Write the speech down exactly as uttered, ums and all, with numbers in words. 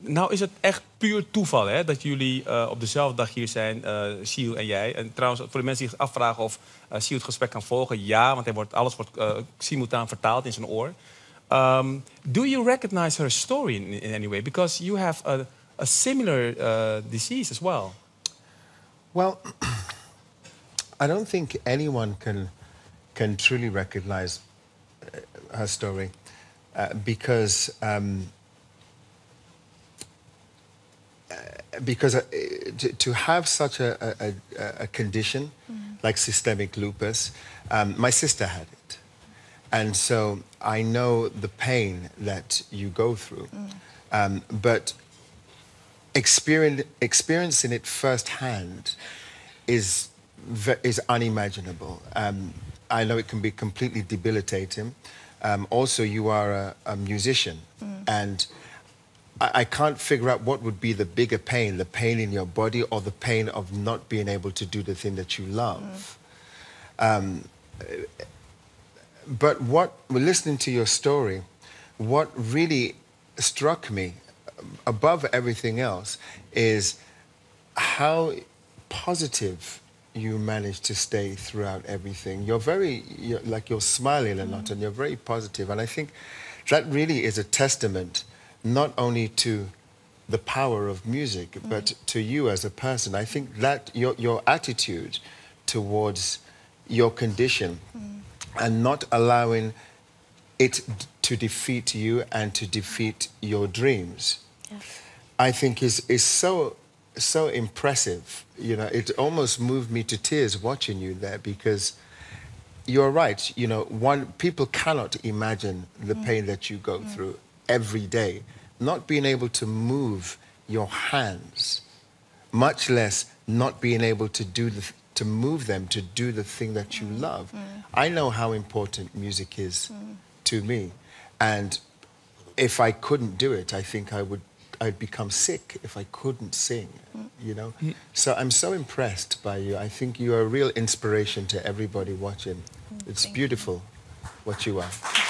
Nou is het echt puur toeval hè, dat jullie uh, op dezelfde dag hier zijn, uh, Siel en jij. En trouwens, voor de mensen die zich afvragen of uh, Siel het gesprek kan volgen, ja, want hij wordt, alles wordt uh, simultaan vertaald in zijn oor. Um, do you recognize her story in, in any way? Because you have a, a similar uh, disease as well. Well, I don't think anyone can can truly recognize uh, her story uh, because um, uh, because uh, to, to have such a, a, a condition mm. like systemic lupus, um, my sister had it, and so I know the pain that you go through, mm. um, but experience, experiencing it firsthand is is unimaginable. Um, I know it can be completely debilitating. Um, also, you are a, a musician, mm. and I, I can't figure out what would be the bigger pain, the pain in your body or the pain of not being able to do the thing that you love. Mm. Um, but what, listening to your story, what really struck me above everything else is how positive you manage to stay throughout everything. You're very, you're, like you're smiling a lot, mm. and you're very positive. And I think that really is a testament not only to the power of music, mm. but to you as a person. I think that your, your attitude towards your condition mm. and not allowing it to defeat you and to defeat your dreams, yeah. I think is, is so so impressive. You know, it almost moved me to tears watching you there, because you're right. You know, one, people cannot imagine the mm. pain that you go mm. through every day, not being able to move your hands, much less not being able to do the, to move them to do the thing that you mm. love. Mm. I know how important music is mm. to me, and if I couldn't do it, I think I would I'd become sick if I couldn't sing, mm. you know? Mm. So I'm so impressed by you. I think you are a real inspiration to everybody watching. Mm, it's beautiful you. what you are.